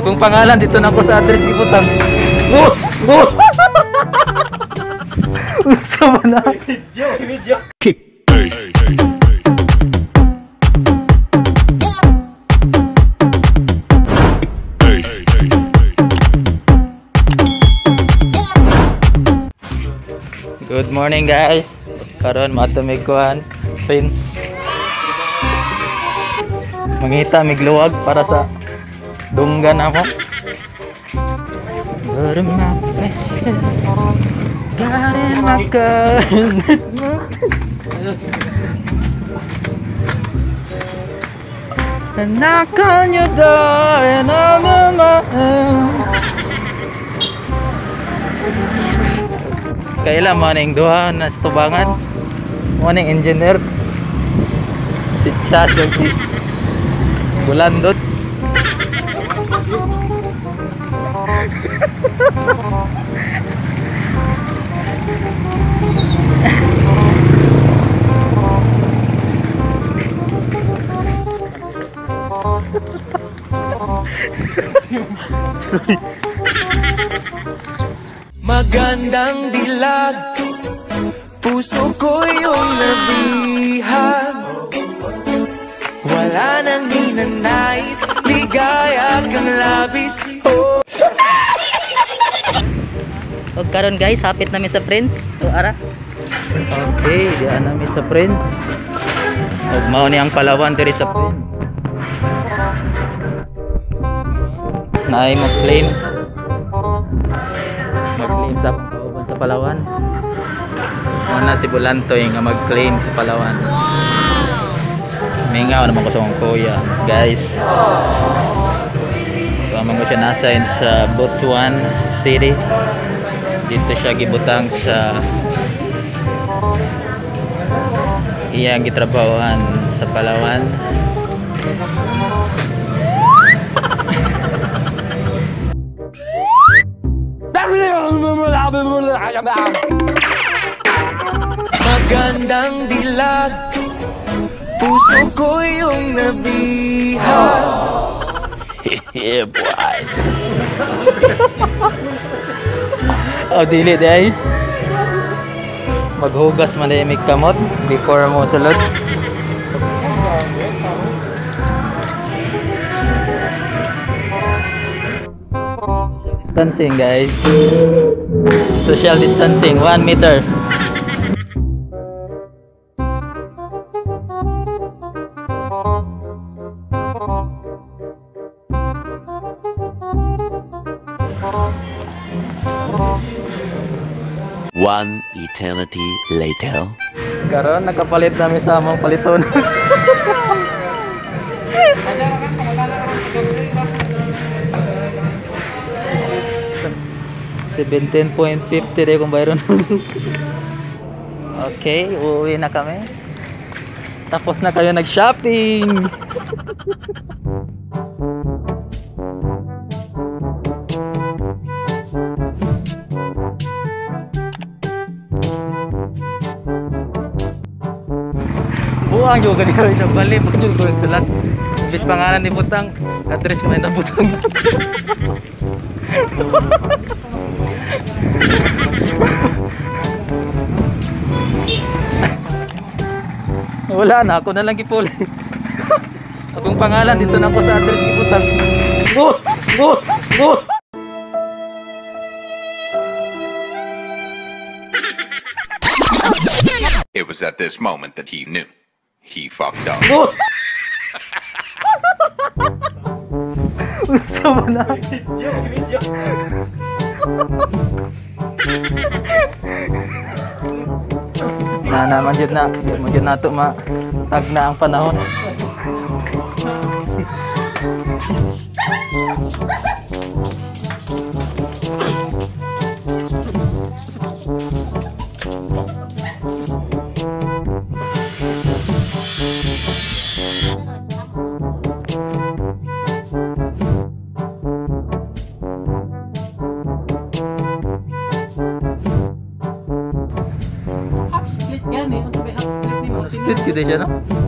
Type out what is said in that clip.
Akong pangalan dito na ako sa address gibutang. Oh! Oh! Usa man na. Video. Good morning guys. Karon matumig kuan Prince. Mangita migluwag para sa dunggan ako. Garin makan. Knock on your door and on the kailan morning duha na tubangan morning engineer si Chas and si Bulandots. Sorry. Magandang dilag, puso ko yung nabihag. Wala nang hinanais, ligaya kang labis. Oh. O karon guys, hapit namin sa Prince. O ara. Okay, diyan namin sa Prince. Og mao ni ang Palawan diri sa Prince. Naay mag-claim. Mag-claim sa kauban sa Palawan. Muna si Bulantoy nga mag-claim sa Palawan. Mingaw naman ko sa akong kuya guys. Naman ko siya na-assign sa Butuan City. Dito siya gibutang sa iyang gitrabahoan sa Palawan. Magandang dilag, puso ko yung nabihag. Yeah boy. Oh dili day. Maghugas man day mig kamot before mo sulod. Distancing guys. Social distancing 1 meter. One eternity later. Karon nakapalit namin sa among paliton. 17.50 rin kung bayron. Okay, uuwi na kami. Tapos na kayo nag-shopping. Buang juga dia nagbalik pagjud ko nagsulat. Bis pangalan ni butang, address man na butang. Wala na, ako na lang gipuli. Akong pangalan dito na ako sa address gibutang. Go! Go! Go! It was at this moment that he knew. He fucked up. Go! Sama na. Naman jud na, mo jud nato ma tag na ang panahon. Split kita siya no?